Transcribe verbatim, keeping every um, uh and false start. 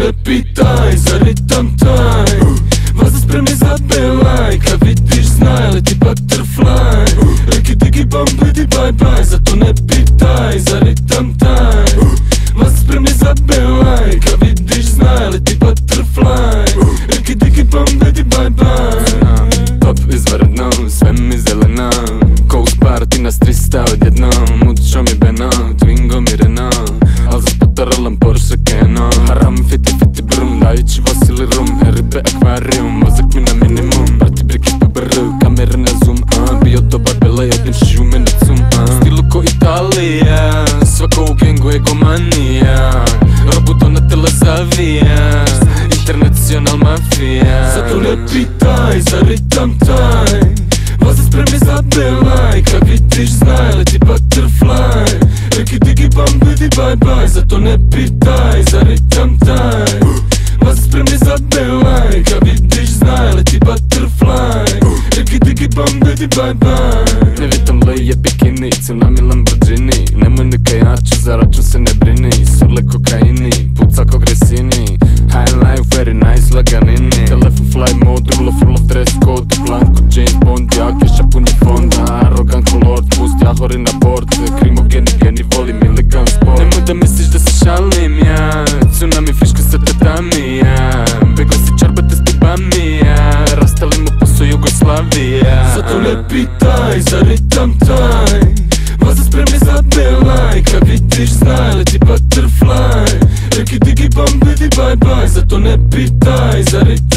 ne pitaj za ritam taj. Vas da spremni za belaj, kad vidiš znaj, leti butterfly. Riki digi bam bidi bye bye, zato ne pitaj za ritam taj. Vas da spremni za belaj, kad vidiš znaj, leti butterfly. Riki digi bam bidi bye bye. Pop izvanredno, sve mi zeleno. Coast party nas trista odjednom. Mučo mi Beno, Twingo mi Renault. Al za spotaralam Porsche Keno. Haram fiti fiti brum, dajući vas ili rum. Ribe akvarijum, mozak mi na minimum. Party briki po brru, kamere na zoom. uh. Bio dobar bela, jednim šume na cum. uh. Stilu ko Italija, svako u gengu egomanija. Robu Donatella zavija, internacional mafija. Zato ne pitaj za ritam taj. Vas da spremni za belaj, kad vidiš znaj, leti butterfly. Riki digi bam bidi bye bye, zato ne pitaj za ritam taj. Vas da spremni za belaj, kad vidiš znaj, leti butterfly. Riki digi bam bidi bye bye. Ne vitam leje bikini, Cunami Lamborghini. Nemoj neka jaču, za račun se ne brini. Surle kokaini, puca ko gresini. High life, very nice, laganini. Telefon fly mode, rule of rule of dress code. Plan ko James Bond, ja keša puni fonda. Arrogan ko lord, pust jahori na board. Krimogeni geni, volim iligan sport. Nemoj da misliš da se šalim, ja. Cunami fiška sa tatami, ja. Bego si čarbate s tibami, ja. Rastalimo posao Jugoslavija. Zato ne pitaj za ritam taj. Vas da spremni za belaj, kad vidiš znaj, leti butterfly. Riki digi bam bidi bye bye, zato ne pitaj za ritam